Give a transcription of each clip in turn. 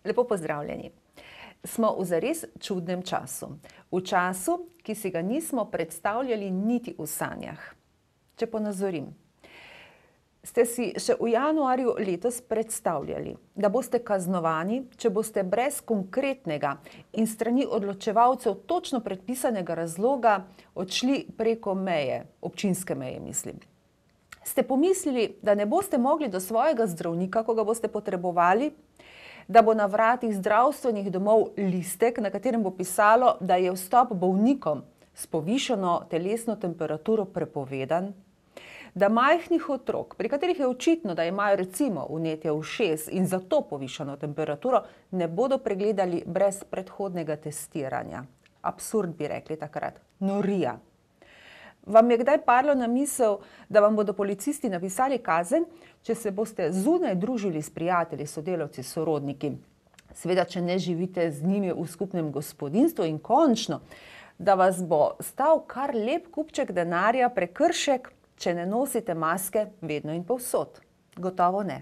Lepo pozdravljeni. Smo v zares čudnem času. V času, ki si ga nismo predstavljali niti v sanjah. Če ponazorim. Ste si še v januarju letos predstavljali, da boste kaznovani, če boste brez konkretnega in strani odločevalcev točno predpisanega razloga odšli preko meje, občinske meje mislim. Ste pomislili, da ne boste mogli do svojega zdravnika, ko ga boste potrebovali, da bo na vratih zdravstvenih domov listek, na katerem bo pisalo, da je vstop bolnikom s povišano telesno temperaturo prepovedan, da majhnih otrok, pri katerih je očitno, da imajo recimo vnetje ušes in zato povišano temperaturo, ne bodo pregledali brez predhodnega testiranja. Absurd bi rekli takrat. Norija. Vam je kdaj padlo na misel, da vam bodo policisti napisali kazen, če se boste zunaj družili s prijatelji, sodelavci, sorodniki? Seveda, če ne živite z njimi v skupnem gospodinjstvu in končno, da vas bo stal kar lep kupček denarja prekršek, če ne nosite maske vedno in povsod. Gotovo ne.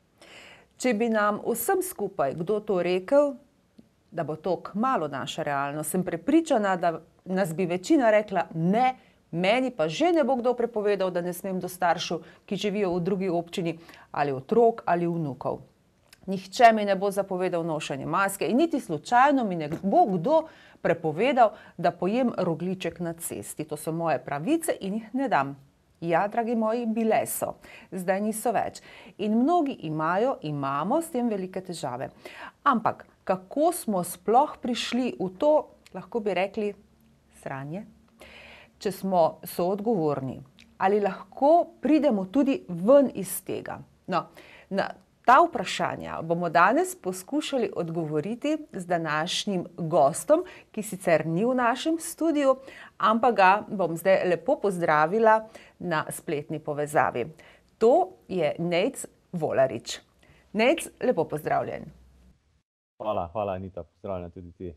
Če bi nam vsem skupaj kdo to rekel, da bo to kmalu naša realnost, sem prepričana, da nas bi večina rekla ne, meni pa že ne bo kdo prepovedal, da ne smem do staršev, ki živijo v drugi občini, ali otrok ali vnukov. Nihče mi ne bo zapovedal nošenje maske in niti slučajno mi ne bo kdo prepovedal, da pojem rogljiček na cesti. To so moje pravice in jih ne dam. Ja, dragi moji, bile so. Zdaj niso več. In mnogi imamo s tem velike težave. Ampak kako smo sploh prišli v to, lahko bi rekli, sranje? Če smo soodgovorni, ali lahko pridemo tudi ven iz tega? No, na ta vprašanja bomo danes poskušali odgovoriti z današnjim gostom, ki sicer ni v našem studiu, ampak ga bom zdaj lepo pozdravila na spletni povezavi. To je Nejc Volarič. Nejc, lepo pozdravljen. Hvala, Anita, pozdravljena tudi ti.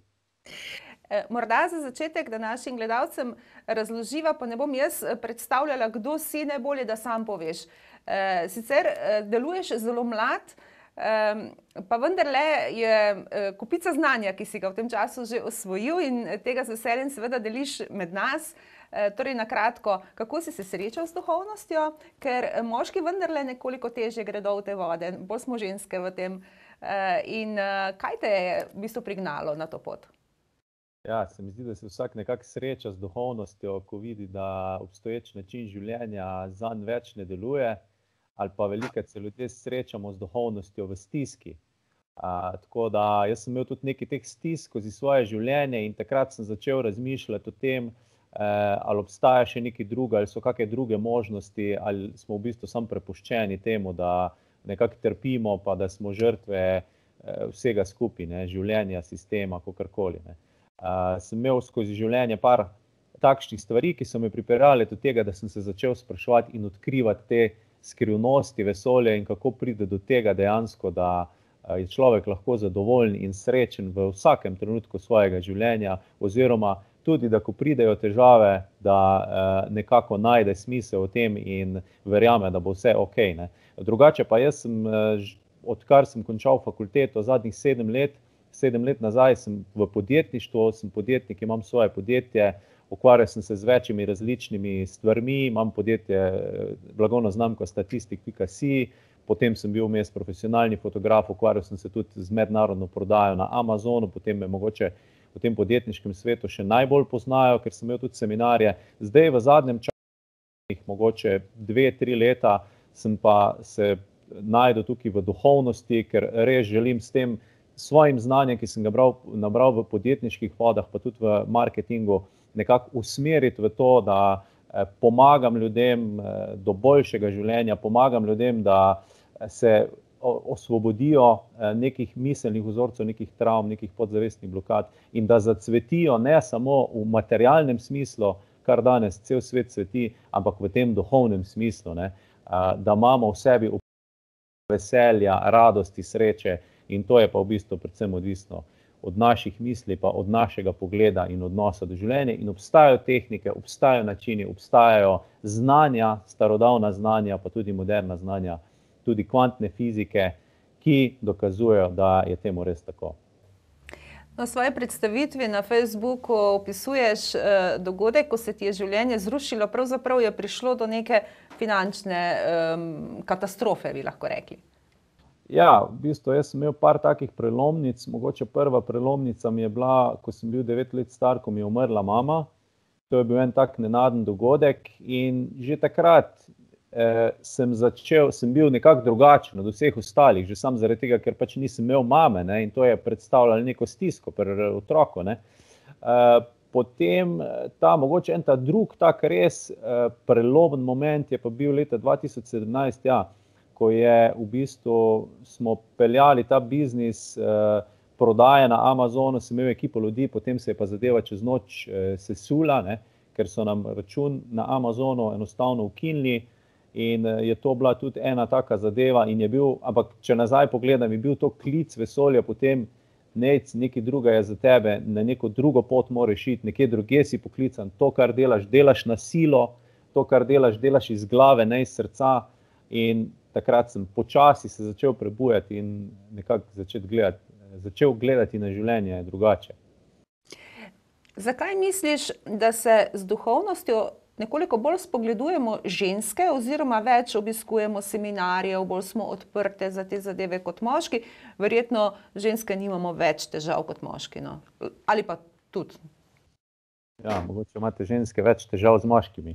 Morda za začetek, da našim gledalcem razloživa, pa ne bom jaz predstavljala, kdo si, najbolje, da sam poveš. Sicer deluješ zelo mlad, pa vendarle je kupica znanja, ki si ga v tem času že osvojil in tega z veseljem seveda deliš med nas. Torej na kratko, kako si se srečal s duhovnostjo, ker moški vendarle nekoliko težje gredo v te vode, bolj smo ženske v tem. In kaj te je v bistvu prignalo na to pot? Ja, se mi zdi, da se vsak nekako sreča z duhovnostjo, ko vidi, da obstoječ način življenja zanj več ne deluje, ali pa velikokrat se ljudje srečamo z duhovnostjo v stiski. Tako da jaz sem imel tudi nekaj teh stisk skozi svoje življenje in takrat sem začel razmišljati o tem, ali obstaja še nekaj druga, ali so kakšne druge možnosti, ali smo v bistvu samo prepuščeni temu, da nekako trpimo, pa da smo žrtve vsega skupaj, ne, življenja, sistema, kakorkoli, ne. Sem imel skozi življenje par takšnih stvari, ki so me pripeljale do tega, da sem se začel spraševati in odkrivati te skrivnosti vesolja in kako pride do tega dejansko, da je človek lahko zadovoljen in srečen v vsakem trenutku svojega življenja, oziroma tudi, da ko pridejo težave, da nekako najde smisel v tem in verjame, da bo vse okej, ne. Drugače pa jaz sem, odkar sem končal fakulteto zadnjih 7 let nazaj sem v podjetništvu, sem podjetnik, imam svoje podjetje, ukvarjal sem se z večjimi različnimi stvarmi, imam podjetje, blagovno znamko statistik.si, potem sem bil vmes profesionalni fotograf, ukvarjal sem se tudi z mednarodno prodajo na Amazonu, potem me mogoče v tem podjetniškem svetu še najbolj poznajo, ker sem imel tudi seminarje. Zdaj v zadnjem času, mogoče 2-3 leta, sem pa se najdel tukaj v duhovnosti, ker res želim s tem svojim znanjem, ki sem ga nabral v podjetniških vodah, pa tudi v marketingu, nekako usmeriti v to, da pomagam ljudem do boljšega življenja, pomagam ljudem, da se osvobodijo nekih miselnih vzorcev, nekih travm, nekih podzavestnih blokad in da zacvetijo ne samo v materialnem smislu, kar danes cel svet cveti, ampak v tem duhovnem smislu, ne, da imamo v sebi veselja, radosti, sreče. In to je pa v bistvu predvsem odvisno od naših misli, pa od našega pogleda in odnosa do življenja. In obstajajo tehnike, obstajajo načini, obstajajo znanja, starodavna znanja, pa tudi moderna znanja, tudi kvantne fizike, ki dokazujejo, da je temu res tako. Na svoji predstavitvi na Facebooku opisuješ dogodek, ko se ti je življenje zrušilo, pravzaprav je prišlo do neke finančne katastrofe, bi lahko rekli. Ja, v bistvu jaz sem imel par takih prelomnic. Mogoče prva prelomnica mi je bila, ko sem bil 9 let star, ko mi je umrla mama. To je bil en tak nenaden dogodek in že takrat sem bil nekako drugačen od vseh ostalih, že sam zaradi tega, ker pač nisem imel mame, ne, in to je predstavljalo neko stisko pri otroku, ne. Potem mogoče ta drug tak res prelomen moment je pa bil leta 2017, ja, ko je v bistvu smo peljali ta biznis prodaje na Amazonu, sem imel ekipo ljudi, potem se je pa zadeva čez noč sesula, ne, ker so nam račun na Amazonu enostavno ukinili in je to bila tudi ena taka zadeva in je bil, ampak če nazaj pogledam, je bil to klic vesolja, potem nekaj druga je za tebe, na neko drugo pot moraš iti, nekje drugje si poklican, to, kar delaš, delaš na silo, to, kar delaš iz glave, ne iz srca in takrat sem počasi se začel prebujati in nekako začel gledati na življenje drugače. Zakaj misliš, da se z duhovnostjo nekoliko bolj spogledujemo ženske oziroma več obiskujemo seminarjev, bolj smo odprte za te zadeve kot moški? Verjetno ženske nimamo več težav kot moški, no? Ali pa tudi? Ja, mogoče imate ženske več težav z moškimi.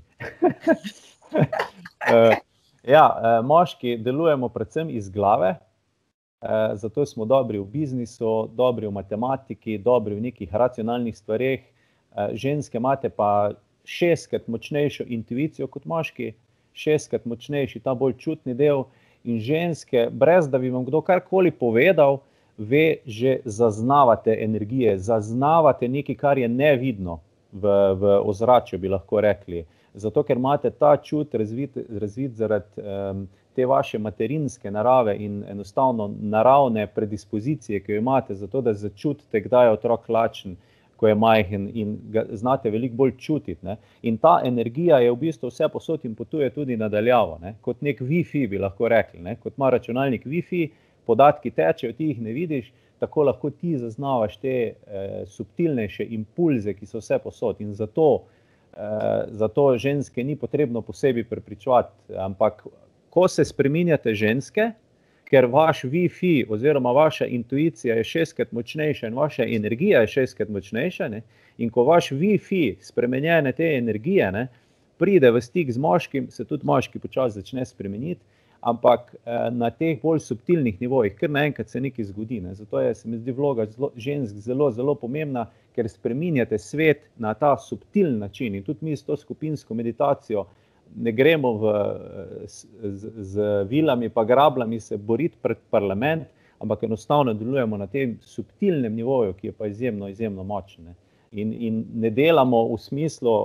Ja, moški delujemo predvsem iz glave, zato smo dobri v biznisu, dobri v matematiki, dobri v nekih racionalnih stvareh. Ženske imate pa 6-krat močnejšo intuicijo kot moški, 6-krat močnejši ta bolj čutni del in ženske, brez da bi vam kdo karkoli povedal, že zaznavate energije, zaznavate nekaj, kar je nevidno v ozračju, bi lahko rekli. Zato, ker imate ta čut razvit zaradi te vaše materinske narave in enostavno naravne predispozicije, ki jo imate, zato da začutite, kdaj je otrok lačen, ko je majhen in ga znate veliko bolj čutiti, ne. In ta energija je v bistvu vse posod in potuje tudi nadaljavo, ne. Kot nek Wi-Fi bi lahko rekli, ne. Kot ima računalnik Wi-Fi, podatki tečejo, ti jih ne vidiš, tako lahko ti zaznavaš te subtilnejše impulze, ki so vse posod in zato ženske ni potrebno posebej prepričevati, ampak ko se spreminjate ženske, ker vaš Wi-Fi oziroma vaša intuicija je 6-krat močnejša in vaša energija je 6-krat močnejša, ne, in ko vaš Wi-Fi spremenjene te energije, ne, pride v stik z moškim, se tudi moški počasi začne spremeniti, ampak na teh bolj subtilnih nivojih, ker naenkrat se nekaj zgodi, ne. Zato se mi zdi vloga žensk zelo, zelo pomembna, ker spreminjate svet na ta subtilen način in tudi mi s to skupinsko meditacijo ne gremo z vilami pa grablami se boriti pred parlament, ampak enostavno delujemo na tem subtilnem nivoju, ki je pa izjemno, izjemno močen. In ne delamo v smislu,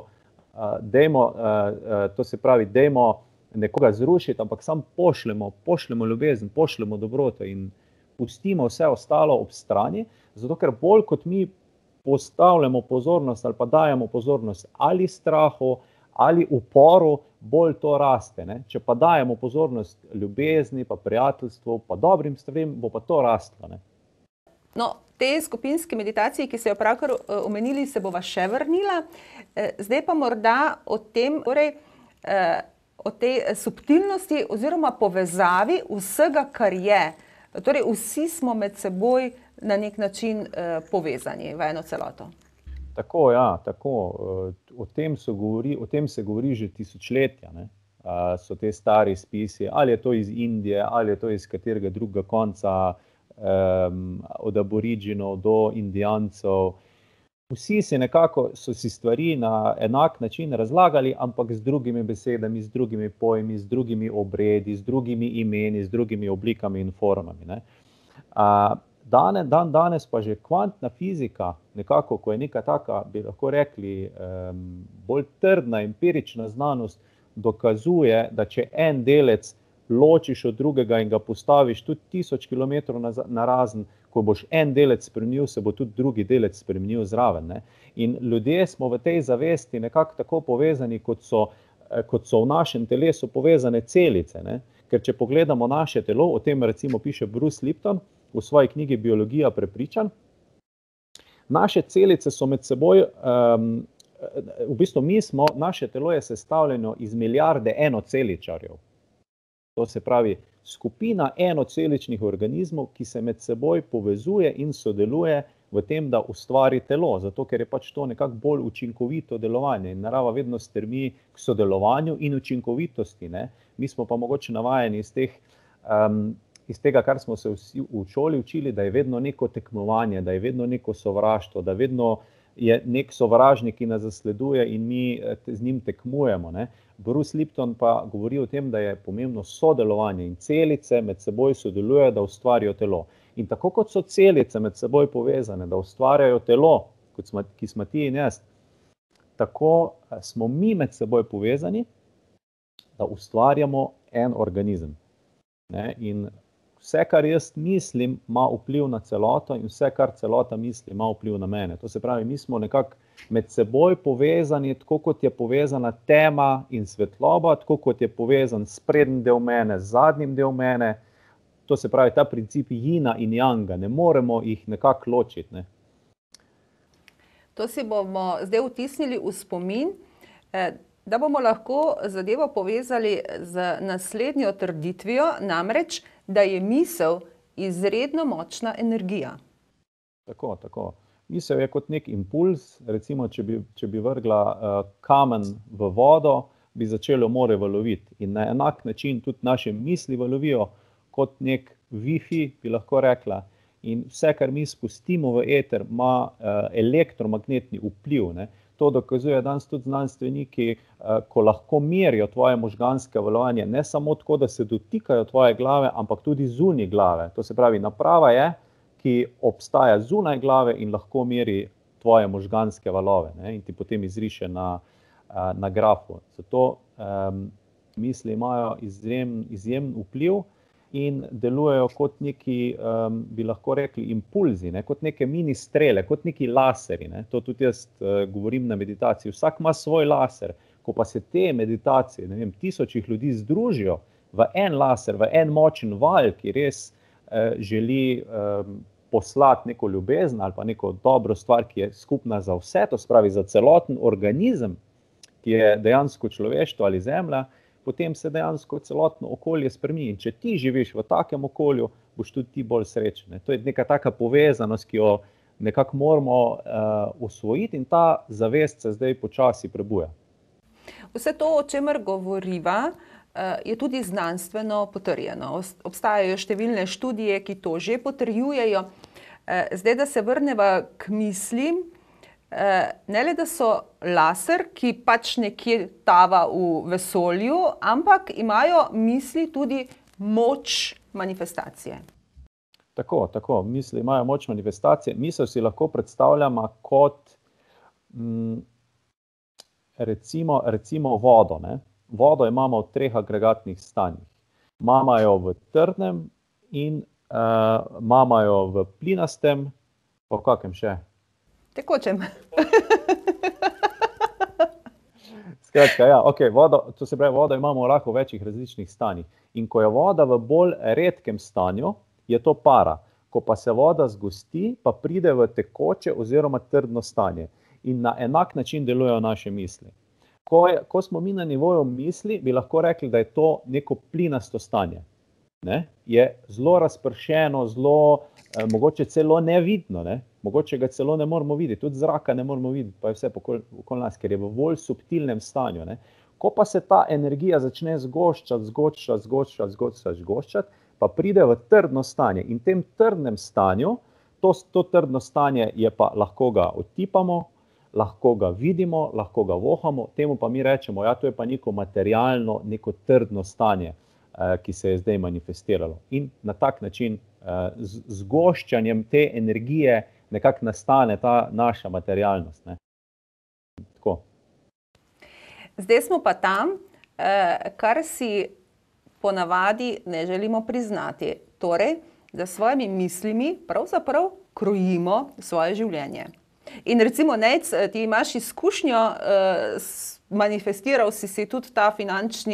to se pravi, dajmo nekoga zrušiti, ampak samo pošljemo ljubezen, pošljemo dobroto in pustimo vse ostalo ob strani, zato ker bolj kot mi postavljamo pozornost ali pa dajemo pozornost ali strahu ali uporu, bolj to raste, ne. Če pa dajemo pozornost ljubezni, pa prijateljstvu, pa dobrim stvarem, bo pa to rastlo, ne. No, te skupinske meditacije, ki ste jo pravkar omenili, se bova še vrnila. Zdaj pa morda o tem, torej o tej subtilnosti oziroma povezavi vsega, kar je. Torej, vsi smo med seboj na nek način povezani v eno celoto. Tako, ja, tako. O tem se govori že tisočletja, ne. So te stari spisi, ali je to iz Indije, ali je to iz katerega drugega konca, od aboriginov do Indijancev. Vsi so si stvari na enak način razlagali, ampak z drugimi besedami, z drugimi pojmi, z drugimi obredi, z drugimi imeni, z drugimi oblikami in formami, ne. Danes pa že kvantna fizika, nekako, ko je neka taka, bi lahko rekli, bolj trdna, empirična znanost, dokazuje, da če en delec ločiš od drugega in ga postaviš tudi 1000 kilometrov narazen, ko boš en delec spremenil, se bo tudi drugi delec spremenil zraven, ne. In ljudje smo v tej zavesti nekako tako povezani, kot so v našem telesu povezane celice, ne. Ker če pogledamo naše telo, o tem recimo piše Bruce Lipton v svoji knjigi Biologija prepričanj, naše celice so med seboj, v bistvu naše telo je sestavljeno iz milijarde enoceličarjev. To se pravi skupina enoceličnih organizmov, ki se med seboj povezuje in sodeluje v tem, da ustvari telo, zato ker je pač to nekako bolj učinkovito delovanje in narava vedno stremi k sodelovanju in učinkovitosti, ne. Mi smo pa mogoče navajeni iz tega, kar smo se vsi v šoli učili, da je vedno neko tekmovanje, da je vedno neko sovraštvo, da vedno je nek sovražnik, ki nas zasleduje in mi z njim tekmujemo, ne. Bruce Lipton pa govori o tem, da je pomembno sodelovanje in celice med seboj sodelujejo, da ustvarijo telo. In tako kot so celice med seboj povezane, da ustvarjajo telo, ki smo ti in jaz, tako smo mi med seboj povezani, da ustvarjamo en organizem. Ne? In vse, kar jaz mislim, ima vpliv na celoto in vse, kar celota misli, ima vpliv na mene. To se pravi, mi smo nekako med seboj povezani, tako kot je povezana tema in svetloba, tako kot je povezan sprednji del mene, zadnjim del mene. To se pravi, ta princip jina in janga, ne moremo jih nekako ločiti. Ne? To si bomo zdaj vtisnili v spomin, da bomo lahko zadevo povezali z naslednjo trditvijo, namreč, da je misel izredno močna energija. Tako. Misel je kot nek impuls, recimo, če bi vrgla kamen v vodo, bi začelo more valoviti. In na enak način tudi naše misli valovijo, kot nek Wi-Fi, bi lahko rekla. In vse, kar mi spustimo v eter, ima elektromagnetni vpliv. Ne. To dokazuje danes tudi znanstveniki, ko lahko merijo tvoje možganske valovanje, ne samo tako, da se dotikajo tvoje glave, ampak tudi zunaj glave. To se pravi, naprava je, ki obstaja zunaj glave in lahko meri tvoje možganske valove, ne, in ti potem izriše na grafu. Zato misli imajo izjemen vpliv in delujejo kot neki, bi lahko rekli, impulzi, ne, kot neke mini strele, kot neki laserji. Ne. To tudi jaz govorim na meditaciji. Vsak ima svoj laser. Ko pa se te meditacije, ne vem, tisočih ljudi združijo v en laser, v en močen val, ki res želi poslati neko ljubezen ali pa neko dobro stvar, ki je skupna za vse, to spravi za celoten organizem, ki je dejansko človeštvo ali zemlja, potem se dejansko celotno okolje spremeni. In če ti živiš v takem okolju, boš tudi ti bolj srečen. To je neka taka povezanost, ki jo nekako moramo usvojiti in ta zavest se zdaj počasi prebuja. Vse to, o čemer govoriva, je tudi znanstveno potrjeno. Obstajajo številne študije, ki to že potrjujejo. Zdaj, da se vrneva k mislim, ne le, da so laser, ki pač nekje tava v vesolju, ampak imajo misli tudi moč manifestacije. Tako. Misli imajo moč manifestacije. Misel si lahko predstavljamo kot recimo vodo. Ne? Vodo imamo v 3 agregatnih stanjih. Imamo jo v trdnem in imamo jo v plinastem, pa v kakem še? Tekočem. Skratka, ja, okay, to se pravi, vodo imamo lahko v večjih različnih stanjih. In ko je voda v bolj redkem stanju, je to para. Ko pa se voda zgosti, pa pride v tekoče oziroma trdno stanje. In na enak način delujejo naše misli. Ko smo mi na nivoju misli, bi lahko rekli, da je to neko plinasto stanje. Ne? Je zelo razpršeno, zelo, mogoče celo nevidno, ne? Mogoče ga celo ne moramo videti, tudi zraka ne moramo videti, pa je vse okoli nas, ker je v bolj subtilnem stanju. Ne? Ko pa se ta energija začne zgoščati, pa pride v trdno stanje. In v tem trdnem stanju, to trdno stanje je pa, lahko ga otipamo, lahko ga vidimo, lahko ga vohamo, temu pa mi rečemo, ja, to je pa neko materialno, neko trdno stanje, ki se je zdaj manifestiralo. In na tak način z zgoščanjem te energije nekako nastane ta naša materialnost. Ne? Tako. Zdaj smo pa tam, kar si ponavadi ne želimo priznati. Torej, da s svojimi mislimi pravzaprav krojimo svoje življenje. In recimo, Nejc, ti imaš izkušnjo, manifestiral si tudi ta finančni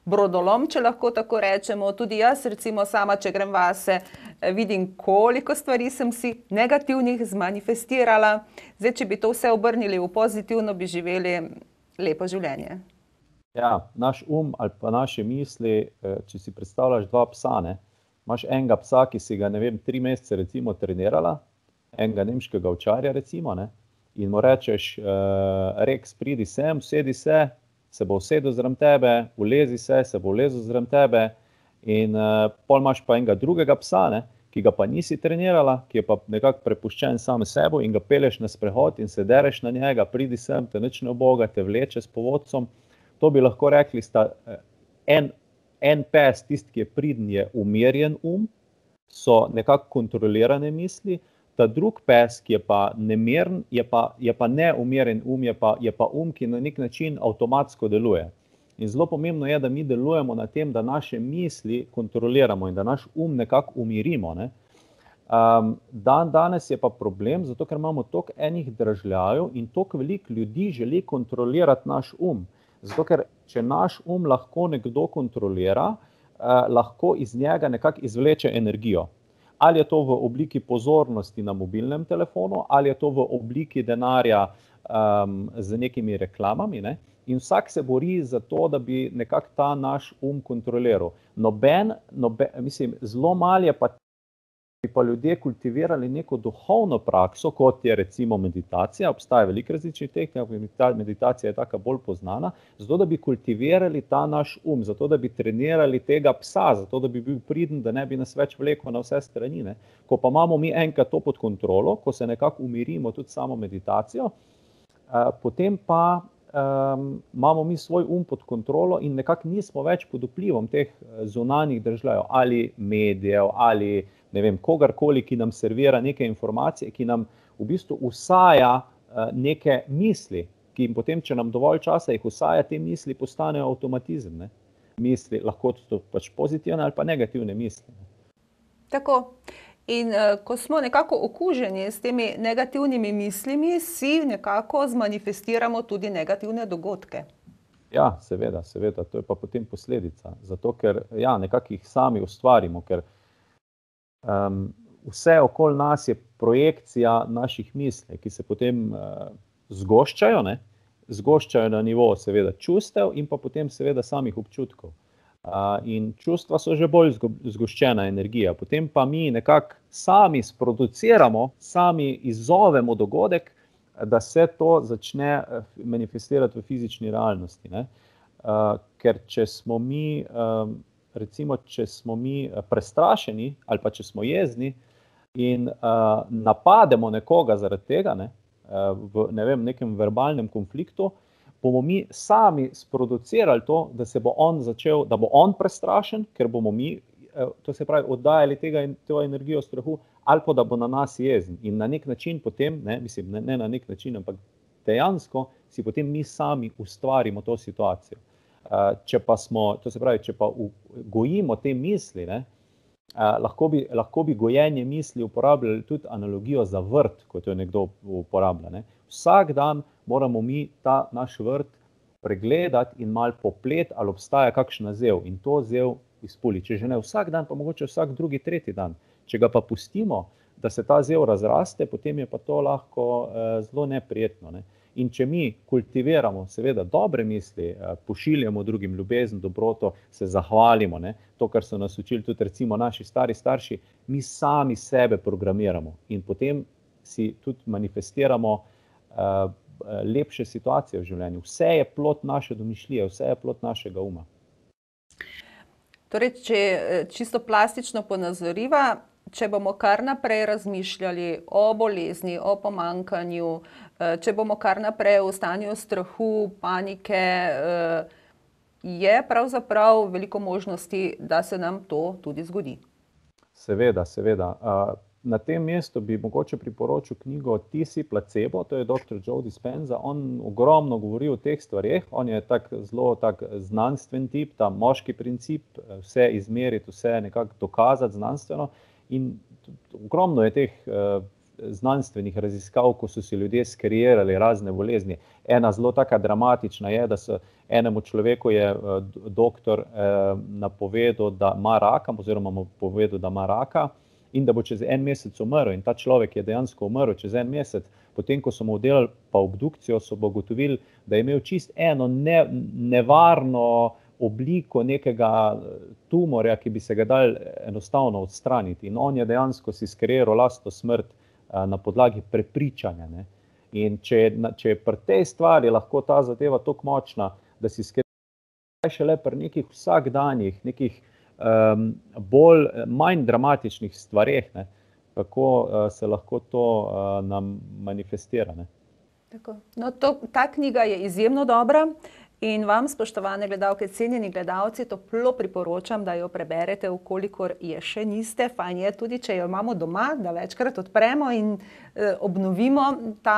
brodolom, če lahko tako rečemo. Tudi jaz, recimo sama, če grem vase, vidim, koliko stvari sem si negativnih zmanifestirala. Zdaj, če bi to vse obrnili v pozitivno, bi živeli lepo življenje. Ja, naš ali pa naše misli, če si predstavljaš dva psa, ne, imaš enega psa, ki si ga, 3 mesece recimo trenirala, enega nemškega ovčarja recimo, ne, in mu rečeš, Rex, pridi sem, usedi se bo usedel zraven tebe, ulezi se bo ulezel zraven tebe, in pol imaš pa enega drugega psa, ne, ki ga pa nisi trenirala, ki je pa nekako prepuščen sam sebu in ga peleš na sprehod in se dereš na njega, pridi sem, te nič ne uboga, te vleče s povodcem. To bi lahko rekli, sta en pes, tisti, ki je priden, je umirjen so nekako kontrolirane misli, ta drug pes, ki je pa nemeren, je pa neumirjen je pa ki na nek način avtomatsko deluje. In zelo pomembno je, da mi delujemo na tem, da naše misli kontroliramo in da naš nekako umirimo, ne. Danes je pa problem, zato ker imamo toliko enih dražljajev in toliko veliko ljudi želi kontrolirati naš Zato, ker če naš lahko nekdo kontrolira, lahko iz njega nekako izvleče energijo. Ali je to v obliki pozornosti na mobilnem telefonu, ali je to v obliki denarja z nekimi reklamami, ne? In vsak se bori za to, da bi nekako ta naš kontroliral. Zelo malo je pa bi pa ljudje kultivirali neko duhovno prakso, kot je recimo meditacija, obstaja veliko različnih tehnik, meditacija je taka bolj poznana, zato da bi kultivirali ta naš zato da bi trenirali tega psa, zato da bi bil priden, da ne bi nas več vlekel na vse strani, ne. Ko pa imamo mi enkrat to pod kontrolo, ko se nekako umirimo tudi samo meditacijo, potem pa imamo mi svoj pod kontrolo in nekako nismo več pod vplivom teh zunanjih državljanov ali medijev ali kogarkoli, ki nam servira neke informacije, ki nam v bistvu usaja neke misli, ki jim potem, če nam dovolj časa jih usaja, te misli postanejo avtomatizem, ne. Misli, lahko to pač pozitivne ali pa negativne misli. Tako. In ko smo nekako okuženi s temi negativnimi mislimi, si nekako zmanifestiramo tudi negativne dogodke. Ja, seveda, to je pa potem posledica. Zato, ker nekako jih sami ustvarimo, ker vse okoli nas je projekcija naših misli, ki se potem zgoščajo, ne? Zgoščajo na nivo seveda čustev in pa potem seveda samih občutkov. In čustva so že bolj zgoščena energija. Potem pa mi nekako sami sproduciramo, sami izzovemo dogodek, da se to začne manifestirati v fizični realnosti, ne. Ker če smo mi recimo, če smo mi prestrašeni ali pa če smo jezni in napademo nekoga zaradi tega, ne, v nekem verbalnem konfliktu, bomo mi sami sproducirali to, da se bo on začel, da bo on prestrašen, ker bomo mi, to se pravi, oddajali to energijo strahu, ali pa da bo na nas jezen. In na nek način potem, ne na nek način, ampak dejansko si potem mi sami ustvarimo to situacijo. Če pa gojimo te misli, ne, lahko bi gojenje misli uporabljali tudi analogijo za vrt, kot jo nekdo uporablja, ne. Vsak dan moramo mi ta naš vrt pregledati in malo poplet, ali obstaja kakšna zel in to zel izpuli. Če že ne vsak dan, pa mogoče vsak drugi, tretji dan. Če ga pa pustimo, da se ta zel razraste, potem je pa to lahko zelo neprijetno, ne. In če mi kultiviramo seveda dobre misli, pošiljamo drugim ljubezen, dobroto, se zahvalimo, ne, to, kar so nas učili tudi recimo naši stari starši, mi sami sebe programiramo in potem si tudi manifestiramo lepše situacije v življenju. Vse je plod naše domišljije, vse je plod našega uma. Torej, če čisto plastično ponazoriva, če bomo kar naprej razmišljali o bolezni, o pomanjkanju, če bomo kar naprej v stanju strahu, panike, je pravzaprav veliko možnosti, da se nam to tudi zgodi. Seveda. Na tem mestu bi mogoče priporočil knjigo Ti si placebo, to je dr. Joe Dispenza. On ogromno govori o teh stvareh, on je zelo znanstven tip, ta moški princip, vse izmeriti, vse nekako dokazati znanstveno. In ogromno je teh znanstvenih raziskav, ko so si ljudje skreirali razne bolezni. Ena zelo taka dramatična je, da so enemu človeku je doktor napovedal, da ima raka, oziroma mu povedal, da ima raka in da bo čez en mesec umrl. In ta človek je dejansko umrl čez en mesec. Potem, ko so mu delali pa obdukcijo, so ugotovili, da je imel čist eno nevarno obliko nekega tumorja, ki bi se ga dal enostavno odstraniti. In on je dejansko si skreiral lastno smrt na podlagi prepričanja. Ne. In če je pri tej stvari lahko ta zadeva toliko močna, da si skreiral šele pri nekih vsakdanjih, nekih manj dramatičnih stvareh, ne, kako se lahko to nam manifestira. Ne. Tako. No, ta knjiga je izjemno dobra. In vam, spoštovane gledalke, cenjeni gledalci, toplo priporočam, da jo preberete, vkolikor je še niste. Fajn je tudi, če jo imamo doma, da večkrat odpremo in obnovimo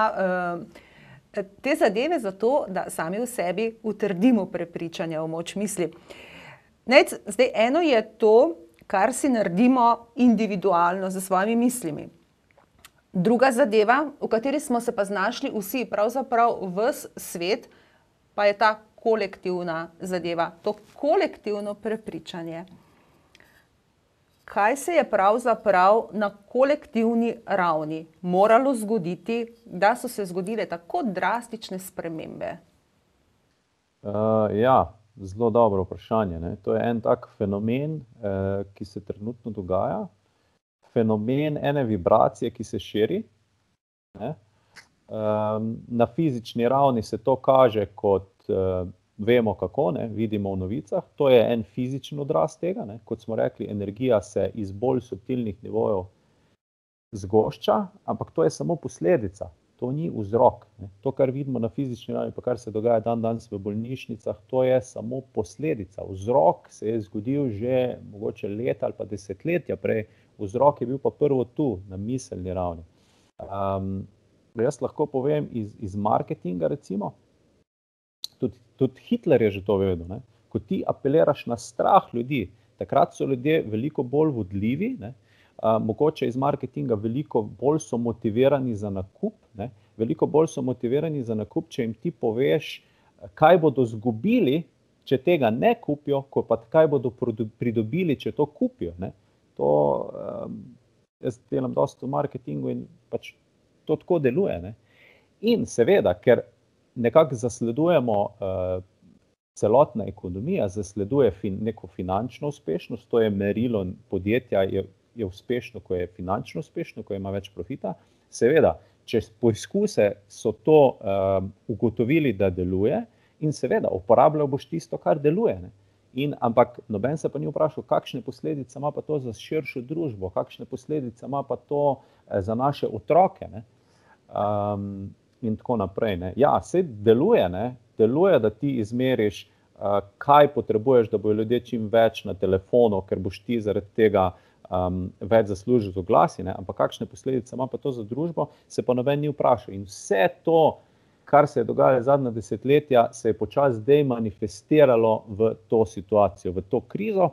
te zadeve zato, da sami v sebi utrdimo prepričanja v moč misli. Zdaj, eno je to, kar si naredimo individualno za svojimi mislimi. Druga zadeva, v kateri smo se pa znašli vsi, pravzaprav ves svet, pa je ta kolektivna zadeva, to kolektivno prepričanje. Kaj se je pravzaprav na kolektivni ravni moralo zgoditi, da so se zgodile tako drastične spremembe? Ja, zelo dobro vprašanje. Ne. To je en tak fenomen, ki se trenutno dogaja. Fenomen ene vibracije, ki se širi. Ne. Na fizični ravni se to kaže kot vemo kako, ne, vidimo v novicah. To je en fizičen odraz tega, ne. Kot smo rekli, energija se iz bolj subtilnih nivojev zgošča, ampak to je samo posledica, to ni vzrok. Ne. To, kar vidimo na fizični ravni, pa kar se dogaja danes v bolnišnicah, to je samo posledica. Vzrok se je zgodil že mogoče leta ali pa desetletja prej, vzrok je bil pa prvo tu, na miselni ravni. Jaz lahko povem iz marketinga recimo, tudi Hitler je že to vedel, ne. Ko ti apeliraš na strah ljudi, takrat so ljudje veliko bolj vodljivi, ne. Mogoče iz marketinga veliko bolj so motivirani za nakup, ne. Veliko bolj so motivirani za nakup, če jim ti poveš, kaj bodo izgubili, če tega ne kupijo, ko pa kaj bodo pridobili, če to kupijo, ne. To, jaz delam dosti v marketingu in pač to tako deluje, ne. In seveda, ker nekako zasledujemo, celotna ekonomija zasleduje neko finančno uspešnost, to je merilo podjetja, je uspešno, ko je finančno uspešno, ko ima več profita. Seveda, čez poizkuse so to ugotovili, da deluje in seveda uporabljal boš tisto, kar deluje, ne. Ampak noben se pa ni vprašal, kakšne posledice ima pa to za širšo družbo, kakšne posledice ima pa to za naše otroke, ne. In tako naprej, ne. Ja, saj deluje, ne. Deluje, da ti izmeriš, kaj potrebuješ, da bojo ljudje čim več na telefonu, ker boš ti zaradi tega več zaslužil z oglasi, ne. Ampak kakšne posledice ima pa to za družbo, se pa noben ni vprašal. In vse to, kar se je dogajalo zadnja desetletja, se je počasi zdaj manifestiralo v to situacijo, v to krizo,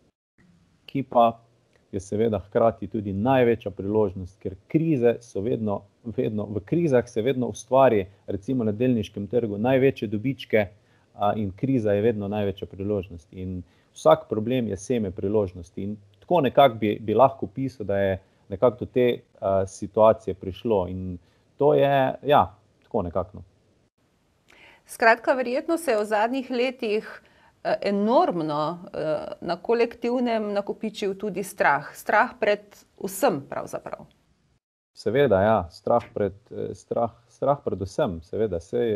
ki pa je seveda hkrati tudi največja priložnost, ker krize so vedno, v krizah se vedno ustvari, recimo na delniškem trgu, največje dobičke in kriza je vedno največja priložnost. In vsak problem je seme priložnosti. In tako nekako bi lahko pisal, da je nekako do te situacije prišlo. In to je, ja, tako nekako. Skratka, verjetno se je v zadnjih letih enormno na kolektivnem nakopičil tudi strah. Strah pred vsem pravzaprav. Seveda, ja. Strah pred vsem, seveda. Sej,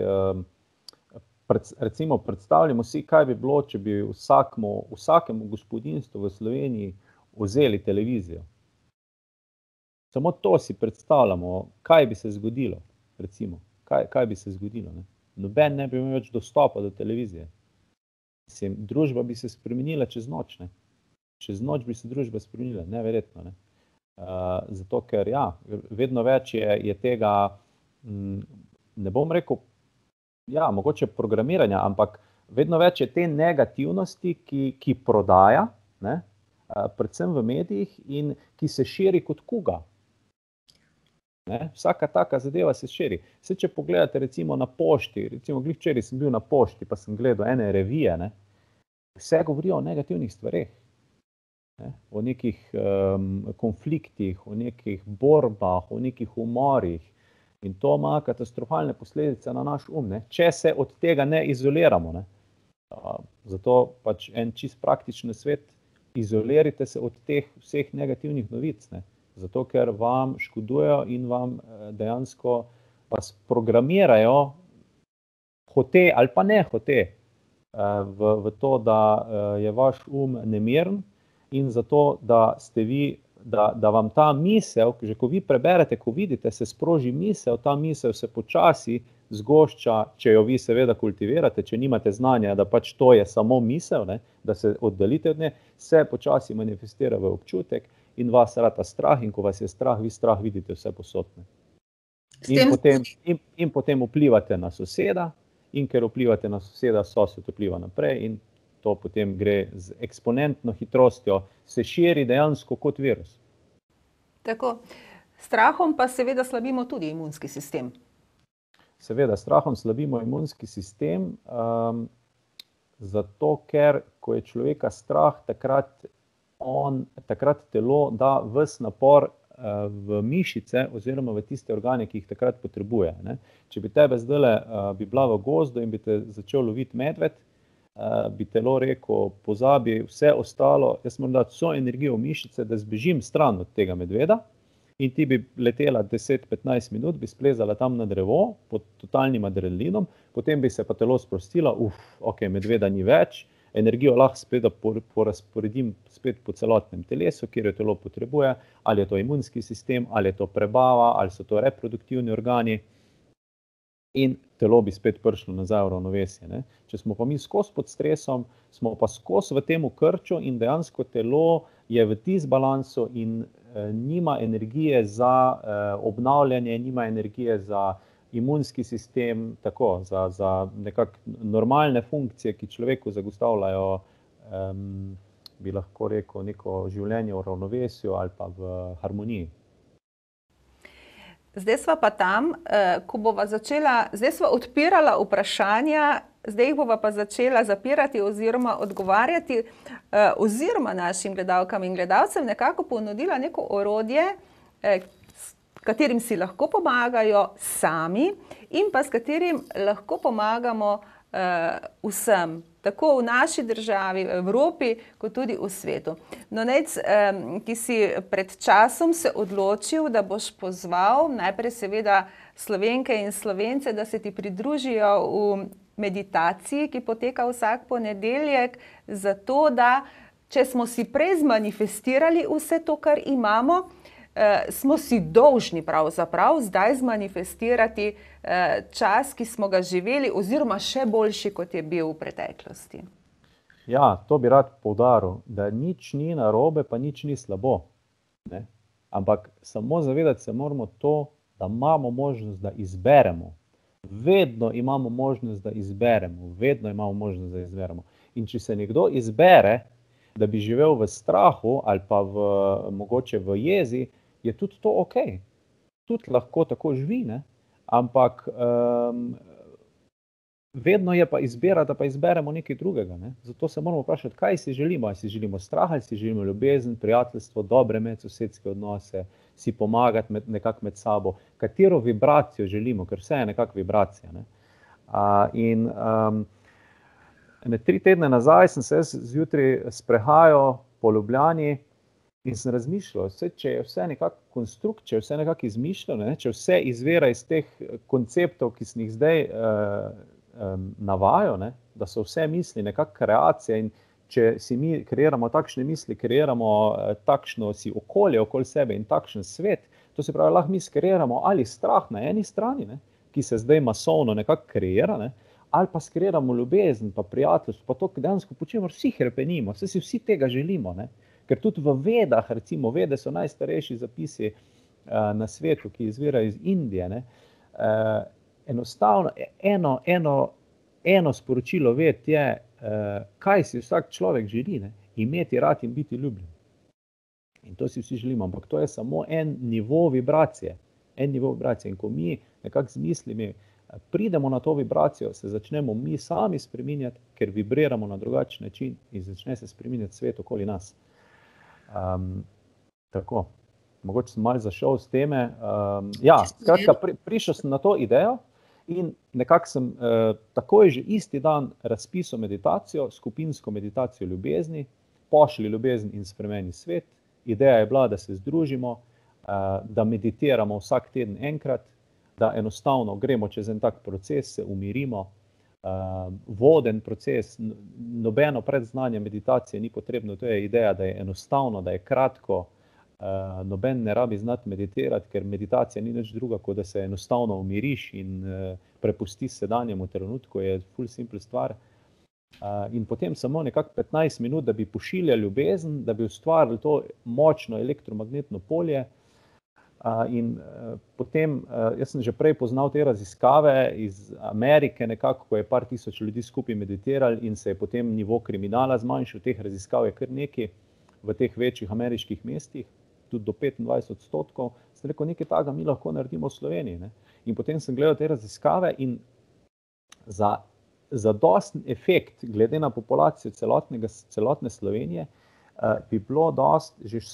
recimo, predstavljamo si, kaj bi bilo, če bi vsakemu gospodinjstvu v Sloveniji vzeli televizijo. Samo to si predstavljamo, kaj bi se zgodilo, recimo. Kaj bi se zgodilo, ne? Noben ne bi imel več dostopa do televizije. Mislim, družba bi se spremenila čez noč, ne. Čez noč bi se družba spremenila, neverjetno, ne. Zato, ker ja, vedno več je tega, ne bom rekel, ja, mogoče programiranja, ampak vedno več je te negativnosti, ki prodaja, ne, predvsem v medijih in ki se širi kot kuga. Ne? Vsaka taka zadeva se širi. Vse, če pogledate recimo na pošti, recimo glih včeraj sem bil na pošti, pa sem gledal ene revije, ne? Vse govorijo o negativnih stvareh, ne? O nekih konfliktih, o nekih borbah, o nekih umorih. In to ima katastrofalne posledice na naš ne? Če se od tega ne izoliramo. Ne? Zato pač en čist praktičen svet, izolirajte se od teh vseh negativnih novic, ne? Zato, ker vam škodujejo in vam dejansko vas programirajo hote ali pa ne hote v to, da je vaš nemiren in zato, da ste vi, da vam ta misel, že ko vi preberete, ko vidite, se sproži misel, ta misel se počasi zgošča, če jo vi seveda kultivirate, če nimate znanja, da pač to je samo misel, ne, da se oddaljite od nje, se počasi manifestira v občutek in vas rata strah, in ko vas je strah, vi strah vidite vse posodne. In potem vplivate na soseda, in ker vplivate na soseda, sosed vpliva naprej in to potem gre z eksponentno hitrostjo, se širi dejansko kot virus. Tako. Strahom pa seveda slabimo tudi imunski sistem. Seveda, strahom slabimo imunski sistem, zato ker, ko je človeka strah, takrat telo da ves napor v mišice oziroma v tiste organe, ki jih takrat potrebuje. Ne? Če bi tebe zdajle bi bila v gozdu in bi te začel loviti medved, bi telo rekel, pozabi vse ostalo, jaz moram dati vso energijo v mišice, da zbežim stran od tega medveda in ti bi letela 10-15 minut, bi splezala tam na drevo pod totalnim adrenalinom, potem bi se pa telo sprostila, ok, medveda ni več, energijo lahko spet porazporedim spet po celotnem telesu, kjer jo telo potrebuje, ali je to imunski sistem, ali je to prebava, ali so to reproduktivni organi in telo bi spet prišlo nazaj v ravnovesje. Ne? Če smo pa mi skozi pod stresom, smo pa skozi v temu krču in dejansko telo je v disbalansu in nima energije za obnavljanje, nima energije za imunski sistem, tako, za nekako normalne funkcije, ki človeku zagotavljajo, bi lahko rekel, neko življenje v ravnovesju ali pa v harmoniji. Zdaj sva pa tam, ko bova začela, zdaj sva odpirala vprašanja, zdaj jih bova pa začela zapirati oziroma odgovarjati, oziroma našim gledalkam in gledalcem nekako ponudila neko orodje, katerim si lahko pomagajo sami in pa s katerim lahko pomagamo vsem, tako v naši državi, v Evropi, kot tudi v svetu. No, Nejc, ki si pred časom se odločil, da boš pozval najprej seveda Slovenke in Slovence, da se ti pridružijo v meditaciji, ki poteka vsak ponedeljek, zato da, če smo si prej zmanifestirali vse to, kar imamo, smo si dolžni pravzaprav zdaj zmanifestirati čas, ki smo ga živeli, oziroma še boljši, kot je bil v preteklosti. Ja, to bi rad poudaril, da nič ni narobe, pa nič ni slabo. Ne? Ampak samo zavedati se moramo to, da imamo možnost, da izberemo. Vedno imamo možnost, da izberemo. Vedno imamo možnost, da izberemo. In če se nekdo izbere, da bi živel v strahu ali pa mogoče v jezi, je tudi to ok. Tudi lahko tako živi, ne? Ampak vedno je pa izbira, da pa izberemo nekaj drugega. Ne? Zato se moramo vprašati, kaj si želimo. Ali si želimo strah, ali si želimo ljubezen, prijateljstvo, dobre medsosedske odnose, si pomagati nekako med sabo. Katero vibracijo želimo, ker vse je nekako vibracija. Ne? In 3 tedne nazaj sem se zjutraj sprehajal po Ljubljani in sem razmišljal, če je vse nekako konstrukt, če je vse nekako izmišljeno, če vse izvira iz teh konceptov, ki sem jih zdaj navajal, da so vse misli nekako kreacija in če si mi kreiramo takšne misli, kreiramo takšno si okolje okoli sebe in takšen svet, to se pravi, lahko mi skreiramo ali strah na eni strani, ki se zdaj masovno nekako kreira, ali pa skreiramo ljubezen, pa prijateljstvo, pa to, dejansko po čemer vsi hrepenimo, si vsi tega želimo, Ker tudi v Vedah, recimo Vede so najstarejši zapisi na svetu, ki izvirajo iz Indije, enostavno eno sporočilo Ved je, kaj si vsak človek želi, imeti rad in biti ljubljen. In to si vsi želimo, ampak to je samo en nivo vibracije. en nivo vibracije. In ko mi nekako z mislimi pridemo na to vibracijo, se začnemo mi sami spreminjati, ker vibriramo na drugačen način in začne se spreminjati svet okoli nas. Tako, mogoče sem malo zašel s teme. Skratka, prišel sem na to idejo in nekako sem takoj že isti dan razpisal meditacijo, skupinsko meditacijo ljubezni, pošli ljubezen in spremeni svet. Ideja je bila, da se združimo, da meditiramo vsak teden enkrat, da enostavno gremo čez en tak proces, se umirimo, voden proces, nobeno predznanje meditacije ni potrebno, to je ideja, da je enostavno, da je kratko, noben ne rabi znati meditirati, ker meditacija ni nič druga, kot da se enostavno umiriš in prepustiš sedanjemu trenutku, je ful simple stvar. In potem samo nekako 15 minut, da bi pošiljali ljubezen, da bi ustvarili to močno elektromagnetno polje. In potem, jaz sem že prej poznal te raziskave iz Amerike, nekako, ko je par tisoč ljudi skupaj meditirali in se je potem nivo kriminala zmanjšal, teh raziskav je kar nekaj v teh večjih ameriških mestih, tudi do 25%. Sem rekel, nekaj takega mi lahko naredimo v Sloveniji, ne? In potem sem gledal te raziskave in za zadosten efekt, glede na populacijo celotne Slovenije, je bilo dosti že